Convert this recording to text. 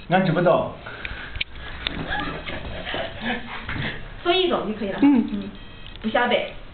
俺知不道。 说一种就可以了。不晓得。